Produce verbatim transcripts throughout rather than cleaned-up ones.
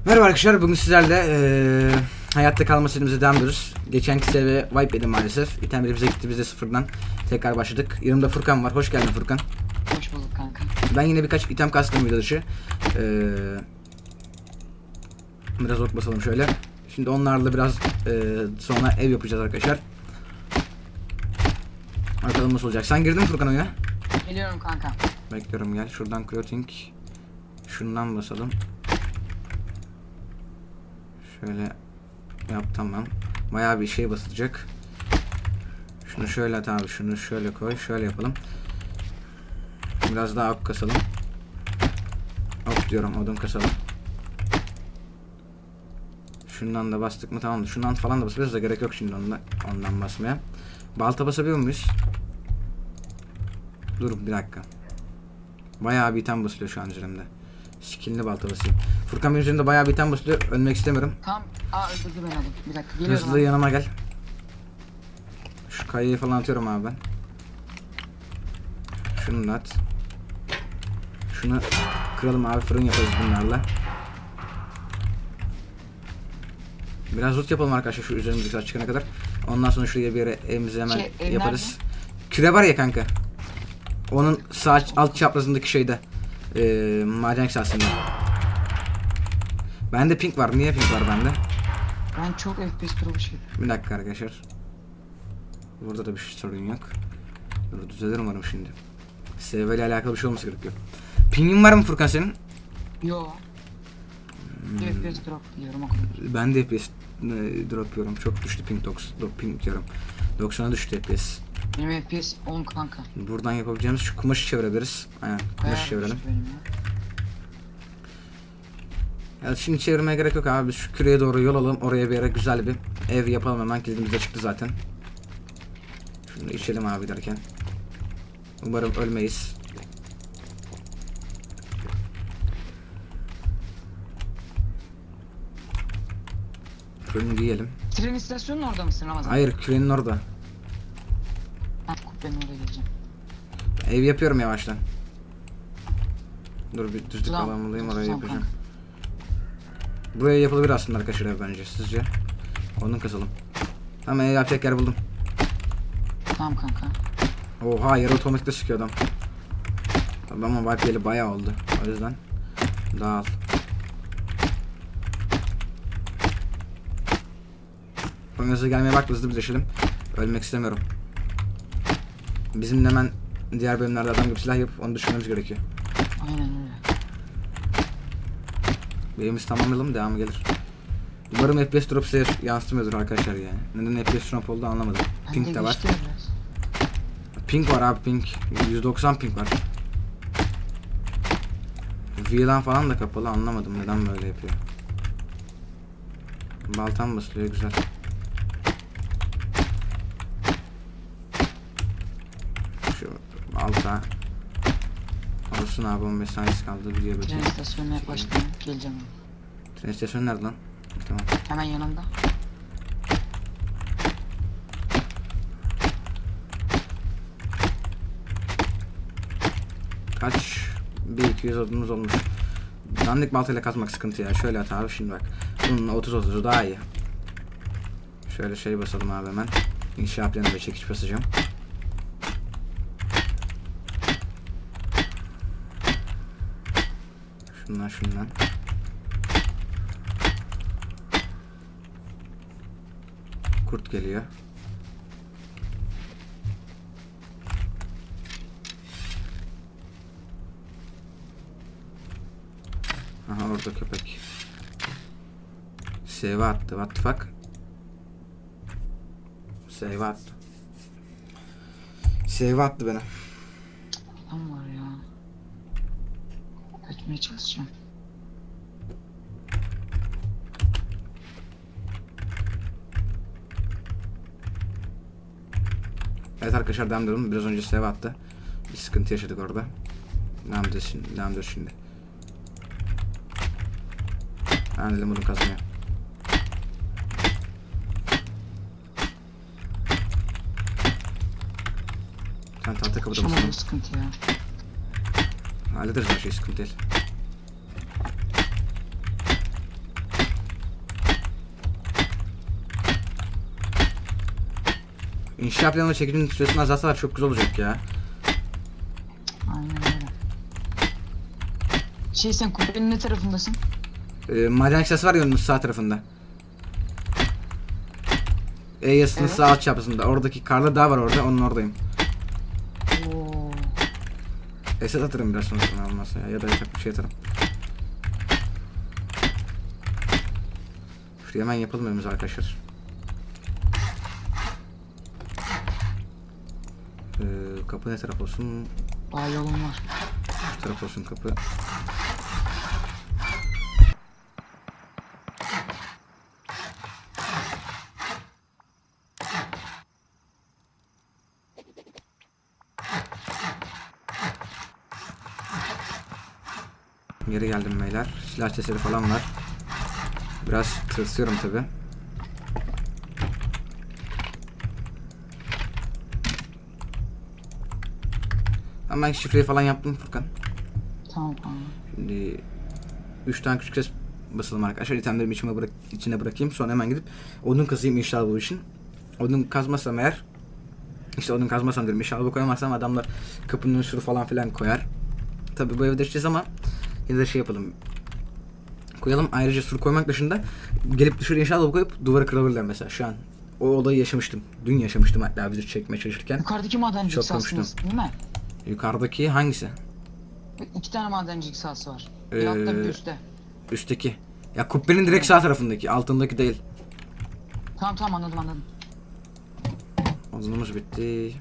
Merhaba arkadaşlar, bugün sizlerle ee, hayatta kalma serimize devam ediyoruz. Geçenki seviye wipe yedim maalesef. İtem birimize gitti, biz de sıfırdan tekrar başladık. Yanımda Furkan var, hoş geldin Furkan. Hoş bulduk kanka. Ben yine birkaç item kastım video dışı. Ee, biraz ok basalım şöyle. Şimdi onlarla biraz ee, sonra ev yapacağız arkadaşlar. Bakalım nasıl olacak. Sen girdin mi Furkan oyuna? Geliyorum kanka. Bekliyorum, gel. Şuradan clothing. Şundan basalım. Şöyle yap, tamam. Bayağı bir şey basılacak. Şunu şöyle at abi, şunu şöyle koy, şöyle yapalım. Biraz daha ok kasalım. Ok diyorum, odun kasalım. Şundan da bastık mı tamamdır. Şundan falan da basabiliriz da gerek yok şimdi ondan, ondan basmaya. Balta basabiliyor muyuz? Dur bir dakika. Bayağı bir item basılıyor şu an üzerimde. Skill'li balta basayım. Furkan benim üzerimde bayağı bir item basılıyor. Ölmek istemiyorum. Tam aa öldürdü beni adam. Bir dakika geliyorum. Hızlı yanıma gel. Şu kayayı falan atıyorum abi ben. Şunu da at. Şunu kıralım abi, fırın yaparız bunlarla. Biraz loot yapalım arkadaşlar şu üzerimizdeki çıkana kadar. Ondan sonra şuraya bir yere evimizi hemen şey, yaparız. Nerede? Küre var ya kanka. Onun sağ alt çaprazındaki şeyde. Ee, maden sahasında. Bende pink var. Niye pink var bende? Ben çok F P S drop'u şey. Bir dakika arkadaşlar. Burada da bir şey sorun yok. Dur düzelir umarım şimdi. S V ile alakalı bir şey olması gerekiyor. Pingin var mı Furkan senin? Yo. Hmm. F P S drop diyorum o kadar. Ben de F P S drop diyorum. Çok düştü ping doks. Ping diyorum. doksana düştü F P S. Benim F P S on kanka. Buradan yapabileceğimiz şu kumaşı çevirebiliriz. Aynen, kumaşı Bayağı çevirelim. Ya. Ya şimdi çevirmeye gerek yok abi. Biz şu küreye doğru yol alalım. Oraya bir yere güzel bir ev yapalım hemen. Kilidimiz de çıktı zaten. Şunu içelim abi derken. Umarım ölmeyiz. Kürünü giyelim. Tren istasyonunun orada mısın Ramazan? Hayır, kürenin orada. Ben kubbenin oraya geleceğim. Ev yapıyorum yavaştan. Dur bir düzlük Tamam, alanındayım, oraya tamam, yapacağım. Buraya yapılabilir aslında arkadaşlar ev bence, sizce? Onu kasalım. Tamam, ev yapacak yer buldum. Tamam kanka. Oha, yarı otomatikte sıkıyor adam. Tabii ama wipe yeli bayağı oldu. O yüzden dağıl. Hızlı gelmeye bak, hızlı birleşelim. Ölmek istemiyorum. Bizim hemen diğer bölümlerde adam gibi silah yapıp onu düşürmemiz gerekiyor. Aynen öyle. Birimiz tamamlayalım, devamı gelir. Umarım F P S drop size yansıtmıyordur arkadaşlar yani. Neden F P S drop oldu anlamadım. Ben Pink de de var. biraz. Pink var abi, pink. yüz doksan pink var. V LAN falan da kapalı, anlamadım neden böyle yapıyor. Baltam basılıyor, güzel. Şu alta olsun abi, on beş saniyesi kaldı video Tren bitiyor. istasyonuna yaklaştım. Geleceğim. Tren istasyonu nerede lan? Tamam. Hemen yanında. Kaç? bir iki yüz odunumuz olmuş. Dandik baltayla kazmak sıkıntı ya. Şöyle at abi şimdi bak. Bununla otuz otuz daha iyi. Şöyle şey basalım abi hemen. İnşaat planı ve çekiç basacağım. Şundan şundan. Kurt geliyor. Aha, orada köpek. Save attı. What the fuck? Save attı. Save attı beni. Tam var ya. Kaçmaya çalışacağım. Evet arkadaşlar, devam ediyorum. Biraz önce save attı. Bir sıkıntı yaşadık orada. Devam ediyoruz şimdi. Devam ediyoruz şimdi. Ben dedim bunu kazanıyor. Sen tahta kapıda mısın? Şuna sıkıntı ya. Hallederiz her şey, sıkıntı değil. İnşa planı çekiminin süresini azaltsalar çok güzel olacak ya. Aynen öyle. Şey sen kubbenin ne tarafındasın? Ee, maden sesi var ya onun sağ tarafında. E yazısının Evet. sağ alt çaprazında. Oradaki karlı dağ var orada. Onun oradayım. Oo. Esat atarım biraz sonra sana olmazsa ya. Ya da yatak bir şey atarım. Şuraya hemen yapalım önümüz arkadaşlar. Ee, kapı ne taraf olsun? Daha yolun var. Bu taraf olsun kapı. Geri geldim beyler. Silah sesleri falan var. Biraz tırsıyorum tabi. Ama ben şifreyi falan yaptım Furkan. Tamam tamam. Şimdi üç tane küçük ses basalım arkadaşlar. İtemlerimi içime bırak içine bırakayım. Sonra hemen gidip odun kazayım inşallah bu işin. Odun kazmasam eğer, işte odun kazmasam diyorum, inşallah bu koyamazsam adamlar kapının üstünü falan filan koyar. Tabi bu evde içeceğiz ama yine de şey yapalım. Koyalım. Ayrıca sur koymak dışında gelip dışarı inşallah koyup duvarı kırabilirler mesela şu an. O olayı yaşamıştım. Dün yaşamıştım hatta video çekmeye çalışırken. Yukarıdaki madencilik Çok sahasındasın değil mi? Yukarıdaki hangisi? İki tane madencilik sahası var. Bir Ee, altta bir üstte. Üstteki. Ya kubbenin direkt sağ tarafındaki. Altındaki değil. Tamam tamam anladım anladım. Odunumuz bitti.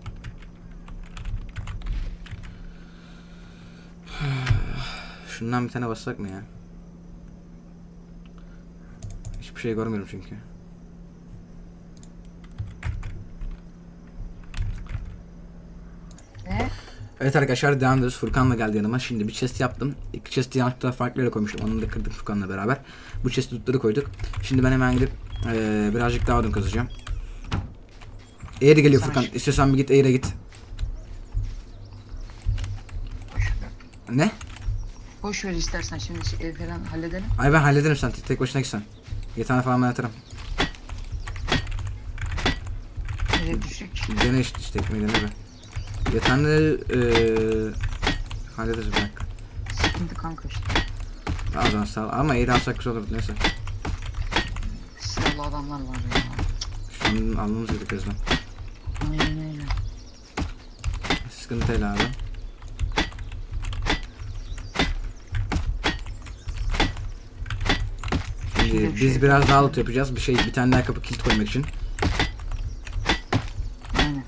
Şundan bir tane bassak mı ya? Hiçbir şey görmüyorum çünkü. Ne? Evet arkadaşlar devam ediyoruz. Furkan'la geldi yanıma. Şimdi bir chest yaptım. İki chest'i yanlışlıkla farklı yere koymuştum. Onu da kırdık Furkan'la beraber. Bu chest'i tutları koyduk. Şimdi ben hemen gidip ee, birazcık daha odun kazacağım. Eğri geliyor Sana Furkan. şu- İstiyorsan bir git Eğri'ye git. Ne? Boş ver istersen şimdi şey, ev falan halledelim. Ay ben hallederim, sen tek başına gitsen. Yatağını falan ben atarım. Nereye düşecek? Dene işte, işte ekmeği dene be. Yatağını ee, hallederiz bir dakika. Sıkıntı kanka işte. Ağzına sağ ol. Ama Eğri alsak güzel olur, neyse. Silahlı adamlar var ya. Şu an alnımız yedik gözden. Aynen öyle. Sıkıntı değil abi. Şimdi biz biraz daha loot yapacağız. Bir şey, bir tane daha kapı kilit koymak için. Aynen.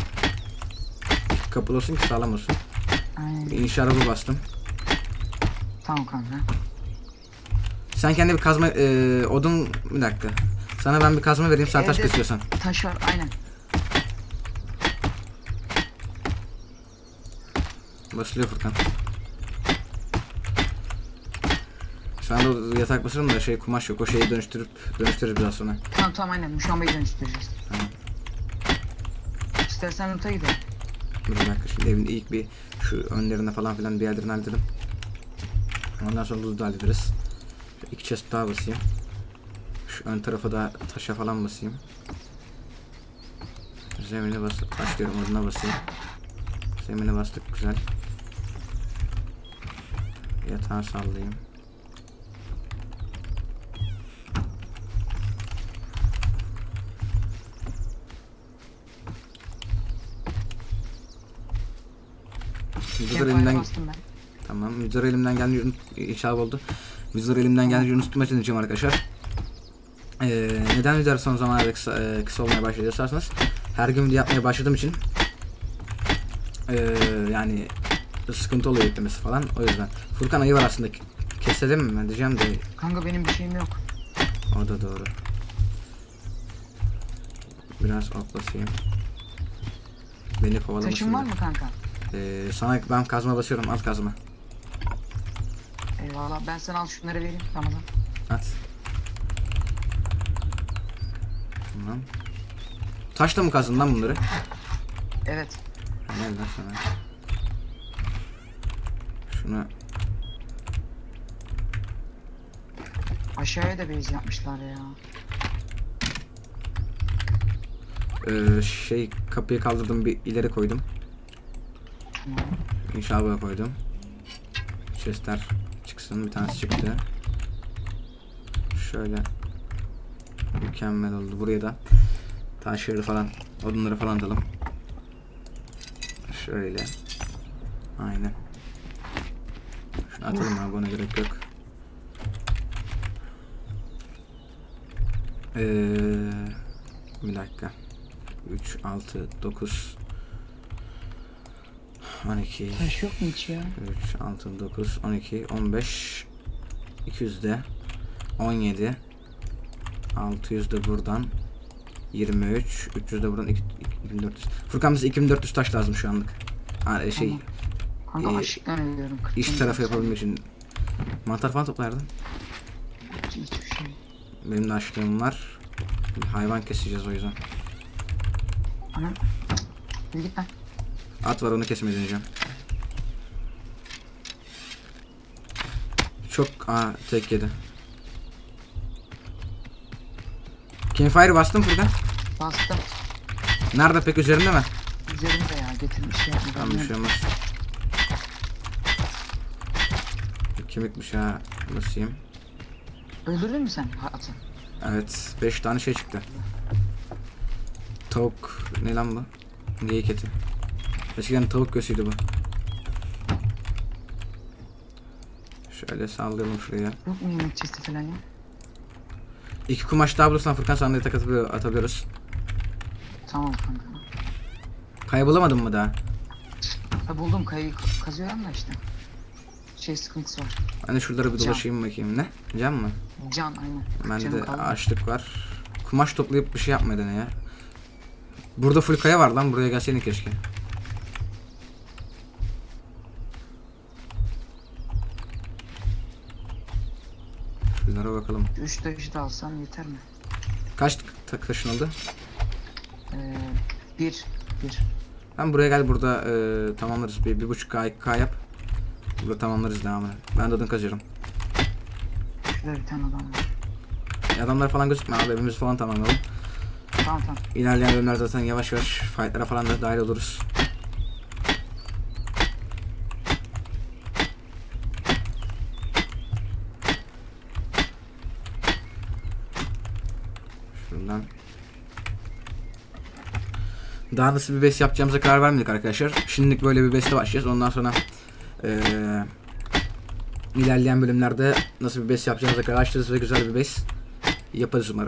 Kapı olsun ki sağlam olsun. Aynen. İnşa araba bastım. Tamam kanka. Sen kendi bir kazma e, odun, bir dakika. Sana ben bir kazma vereyim, sen taş Evde kesiyorsan. Taş var aynen. Basılıyor Furkan. Şu anda yatak basarım da şey, kumaş yok. O şeyi dönüştürüp dönüştürürüz biraz sonra. Tamam tamam aynen. Muşambayı dönüştüreceğiz. Tamam. İstersen loot'a gidelim. Dur bir dakika, şimdi evin ilk bir şu önlerine falan filan bir yerlerini halledelim. Ondan sonra loot'u da hallederiz. Şu iki chest daha basayım. Şu ön tarafa da taşa falan basayım. Zemine bas, taş diyorum, oduna basayım. Zemine bastık, güzel. Yatağı sallayayım. Mücadele Campfire'a elimden, bastım ben. tamam. Mücadele elimden geldiğince inşallah oldu. Mücadele elimden geldiğince unutmaya çalışacağım arkadaşlar. Ee, neden video son zamanlarda kısa, e, kısa olmaya başladı isterseniz, her gün video yapmaya başladığım için ee, yani sıkıntı oluyor yüklemesi falan, o yüzden. Furkan ayı var aslında, keselim mi ben diyeceğim de Kanka benim bir şeyim yok. o da doğru. Biraz atlasayım. Beni kovalamasın. Taşın var da. mı kanka? Ee, sana ben kazma basıyorum, al kazma. Eyvallah ben sana al şunları vereyim tamam. At. Tamam. Taşla mı kazdın lan bunları? Evet. Gel lan sana. Şunu Aşağıya da base yapmışlar ya. Ee, şey kapıyı kaldırdım, bir ileri koydum. Tamam. İnşallah koydum. Chestler çıksın, bir tanesi çıktı. Şöyle. Mükemmel oldu. Buraya da taşları falan, odunları falan atalım. Şöyle. Aynen. Şunu atalım abi, ona gerek yok. Ee, bir dakika. üç, altı, dokuz, on iki. Taş yok mu hiç ya? üç, altı, dokuz, on iki, on beş. iki yüz de. on yedi. altı yüz de buradan. yirmi üç. üç yüz de buradan. iki bin dört yüz. Furkan bize iki bin dört yüz taş lazım şu anlık. Ha, şey. Tamam. Kanka e, aşıktan ölüyorum. İş tarafı yapabilmek için. Mantar falan toplardın. Hiçbir şey. Benim de açlığım var. Bir hayvan keseceğiz o yüzden. Ana. Bir git lan. At var, onu kesmeyi deneyeceğim. Çok aa tek yedi. Campfire bastın Furkan. Bastım. Nerede, pek üzerinde mi? Üzerimde ya getirmiş ya. Tamam, bir şey olmaz. Kemikmiş ha. Basayım. Öldürdün mü sen atı? Evet. beş tane şey çıktı. Tavuk. Ne lan bu? Geyik eti. Eskiden tavuk göğsüydü bu. Şöyle sallayalım şuraya. Yok mu yemek çeşidi falan ya? İki kumaş daha bulursan Furkan sandığı tak atabiliyor- atabiliyoruz. Tamam kanka. Kaybolamadın mı daha? Ha buldum kayayı ka- kazıyorum da işte. Şey sıkıntısı var. Hani şuralara bir Cam. dolaşayım bakayım. Ne? Cam mı? Can aynen. Canım Bende kaldı. açlık var. Kumaş toplayıp bir şey yapma dene ya. Burada full kaya var lan. Buraya gelseydin keşke. Şuralara bakalım. Üç taşı da alsam yeter mi? Kaç ta- taşın oldu? Ee, bir. Bir. Ben buraya gel, burada e, tamamlarız. Bir, bir buçuk K, iki K yap. Burada tamamlarız devamını. Ben de odun kazıyorum. Şurada bir tane adam var. Adamlar falan gözükme abi. Evimizi falan tamamlayalım. Tamam tamam. İlerleyen bölümler zaten yavaş yavaş fightlara falan da dahil oluruz. Şuradan. Daha nasıl bir base yapacağımıza karar vermedik arkadaşlar. Şimdilik böyle bir base'le başlayacağız. Ondan sonra eee ilerleyen bölümlerde nasıl bir base yapacağımıza karar açacağız ve güzel bir base yaparız umarım.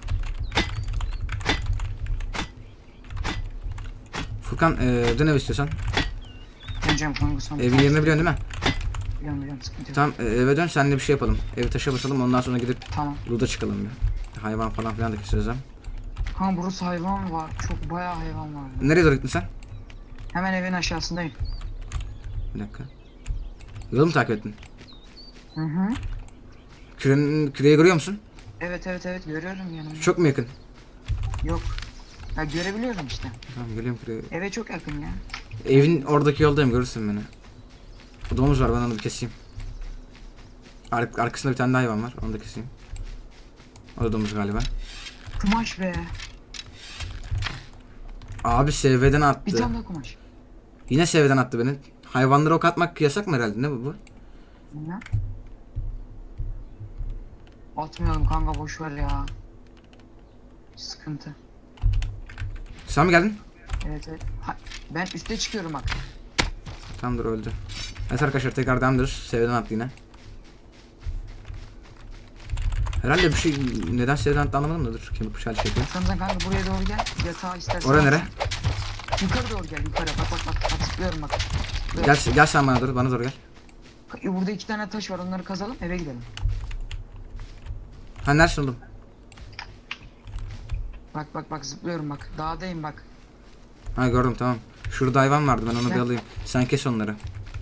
Furkan eee dön ev istiyorsan. Döneceğim kanka son. Evin yerini biliyorsun değil mi? Biliyorum biliyorum sıkıntı yok. Tamam, e, eve dön, seninle bir şey yapalım. Evi taşa basalım, ondan sonra gidip Tamam. loot'a çıkalım bir. Hayvan falan filan da keseriz hem. Kanka burası hayvan var. Çok bayağı hayvan var. burada. Nereye doğru gittin sen? Hemen evin aşağısındayım. Bir dakika. Yolu mu takip ettin? Hı hı. Kürenin, küreyi görüyor musun? Evet evet evet görüyorum yanımda. Çok mu yakın? Yok. Ya görebiliyorum işte. Tamam, görüyorum küreyi. Eve çok yakın ya. Evin oradaki yoldayım, görürsün beni. O domuz var, ben onu bir keseyim. Ar arkasında bir tane daha hayvan var, onu da keseyim. O da domuz galiba. Kumaş be. Abi seviyeden attı. Bir tane daha kumaş. Yine seviyeden attı beni. Hayvanlara ok atmak yasak mı herhalde, ne bu bu? Ne? Atmayalım kanka boş ver ya. Sıkıntı. Sen mi geldin? Evet evet. Ha, ben üste çıkıyorum bak. Tamamdır, öldü. Evet arkadaşlar, tekrar devam ediyoruz. Seviyeden attı yine. Herhalde bir şey, neden seviyeden attı anlamadım da, dur. Kemik bıçağı şey yapıyor. Sen kanka buraya doğru gel. Yatağa istersen. Oraya nere? Yukarı doğru gel yukarı. Bak bak bak. Bak zıplıyorum bak. Zıplıyorum. Gel, gel sen bana doğru, bana doğru gel. Ka- Burada iki tane taş var onları kazalım eve gidelim. Ha, neresin oğlum? Bak bak bak zıplıyorum bak. Dağdayım bak. Ha, gördüm, tamam. Şurada hayvan vardı, ben onu bir Gel. alayım. Sen kes onları.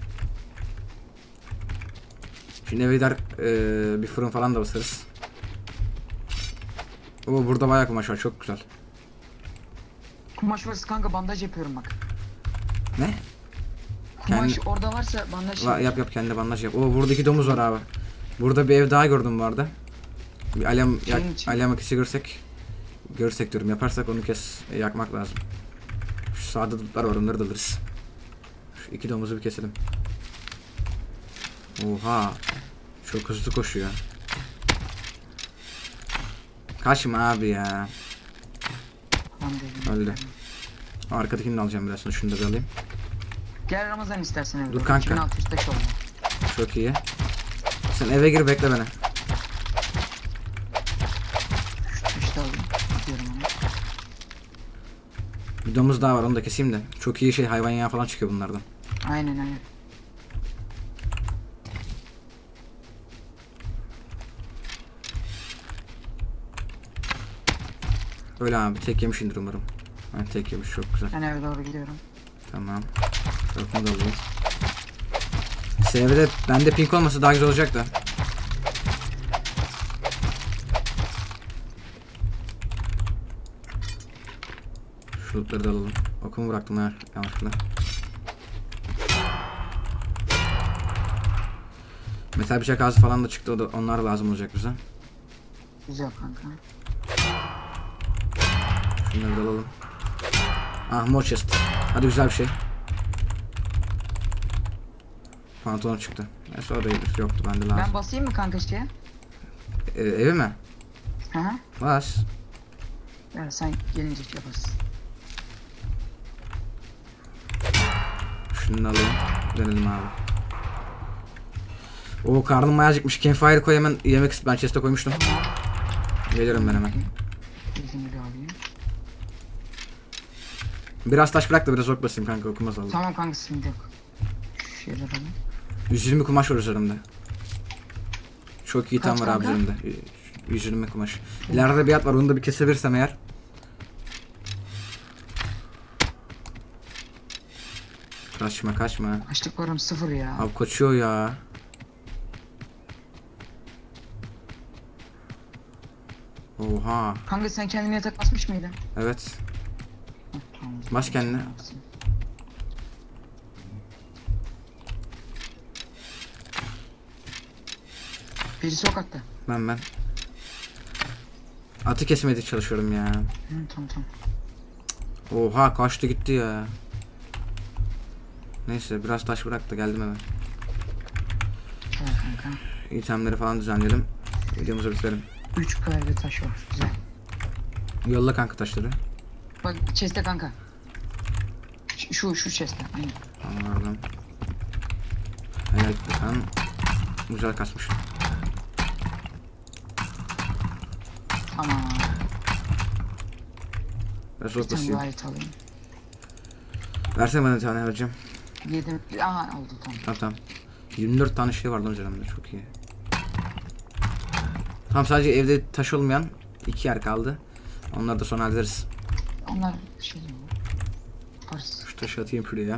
Şimdi eve gider eee, bir fırın falan da basarız. Oo, burada bayağı kumaş var, çok güzel. Kumaş varsa kanka bandaj yapıyorum bak. Ne? Kumaş Kendi- orada varsa bandaj Va- yap yap, kendi bandaj yap. Oo, buradaki domuz var abi. Burada bir ev daha gördüm bu arada. Bir alem, ya, Şeyin için. alem akışı görsek görürsek diyorum yaparsak onu kes e, yakmak lazım. Şu sağda dutlar var, onları da alırız. Şu iki domuzu bir keselim. Oha. Çok hızlı koşuyor. Kaçma abi ya. Tamam dedim. Öldü. Arkadakini de alacağım biraz sonra, şunu da bir alayım. Gel Ramazan istersen evde. Dur kanka. iki bin altı yüz taş oldu. Çok iyi. Sen eve gir, bekle beni. Şu taşı da alayım. Gidiyorum ona. Bir domuz daha var, onu da keseyim de. Çok iyi şey, hayvan yağı falan çıkıyor bunlardan. Aynen aynen. Öyle abi, tek yemişindir umarım. Ben tek yemiş, çok güzel. Ben eve doğru gidiyorum. Tamam. Bakımı da alayım. Sevde bende pink olmasa daha güzel olacak da. Şutları da alalım. Okumu bıraktım ha yanlışlıkla. Metal bıçak ağzı falan da çıktı, o da, onlar lazım olacak bize. Güzel kanka. Şunları da alalım. Ah, mor chest. Hadi güzel bir şey. Pantolon çıktı. Neyse o da iyidir. Yoktu bende lazım. Ben basayım mı kanka şeye? Ee, evi mi? Hı hı. Bas. Ya sen gelince şey yaparsın. Şunu da alayım. Dönelim abi. Oo, karnım bayağı acıkmış. Campfire koy hemen, yemek ist- ben chest'e koymuştum. Geliyorum ben hemen. Bilgini bir alayım. Biraz taş bırak da biraz ok basayım kanka, okumaz aldım. Tamam kanka sıkıntı yok. Şu şeyler alayım. yüz yirmi kumaş var üzerimde. Çok iyi tam Kaç var abi kanka? üzerimde. yüz yirmi kumaş. İleride bir at var, onu da bir kesebilirsem eğer. Kaçma kaçma. Açlık varım sıfır ya. Abi kaçıyor ya. Oha. Kanka sen kendine yatak basmış mıydın? Evet. Heh, tamam. Bas kendine. Biri sokakta. Ben ben. Atı kesmeye çalışıyorum ya. Hı, tamam tamam. Oha, kaçtı gitti ya. Neyse biraz taş bırak da geldim hemen. Tamam kanka. İtemleri falan düzenleyelim. Videomuzu bitirelim. üç kalbi taş var. Güzel. Yolla kanka taşları. Bak chest'te kanka. Ş- Şu şu chest'te. Aynen. Tamam oradan. Helal kan. Güzel kasmış. Tamam. Biraz Bir soğuk tane basayım. daha et alayım. Versene bana bir tane hocam. Yedim. Aha oldu tamam. Tamam tamam. yirmi dört tane şey var lan üzerimde, çok iyi. Tamam, sadece evde taş olmayan iki yer kaldı. Onları da sonra hallederiz. Onlar şey mi? Yaparız. Şu taşı atayım şuraya.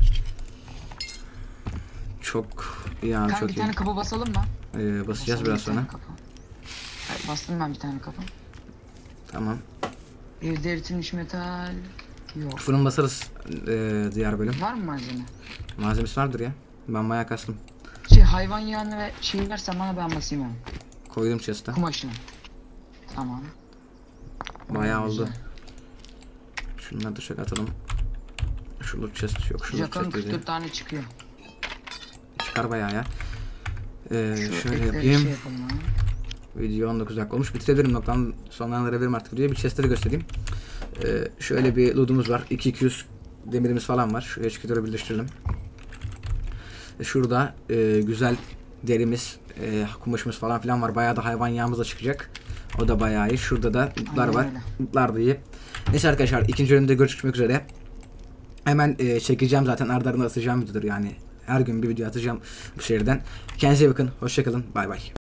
Çok iyi abi, Kanka çok bir iyi. tane kapı basalım mı? Ee, basacağız Basalım biraz bir tane sonra. kapı. Hayır, bastım ben bir tane kapı. Tamam. Evde eritilmiş metal yok. Fırın basarız ee, diğer bölüm. Var mı malzeme? Malzemesi vardır ya. Ben bayağı kastım. Şey hayvan yağını ve şeyi versen bana ben basayım onu. Koydum chest'e. Kumaşını. Tamam. Bayağı Güzel. oldu. Şunları da şöyle atalım. Şu loot chest yok. Şu loot Jack'ın chest kırk dedi. dört tane çıkıyor. Çıkar bayağı ya. Ee, Şu şöyle etleri yapayım. Şey yapalım ha. Video on dokuz dakika olmuş. Bitirebilirim, noktadan sonlandırabilirim artık videoyu. Bir chestleri göstereyim. Ee, şöyle bir loot'umuz var. iki bin iki yüz demirimiz falan var. Şuraya çıkıları birleştirelim. Ee, şurada e, güzel derimiz, e, kumaşımız falan filan var. Bayağı da hayvan yağımız da çıkacak. O da bayağı iyi. Şurada da loot'lar Aynen var. öyle. Loot'lar da iyi. Neyse arkadaşlar, ikinci bölümde görüşmek üzere. Hemen e, çekeceğim zaten, ardı ardına atacağım videodur yani. Her gün bir video atacağım bu şehirden. Kendinize iyi bakın. Hoşçakalın. Bay bay.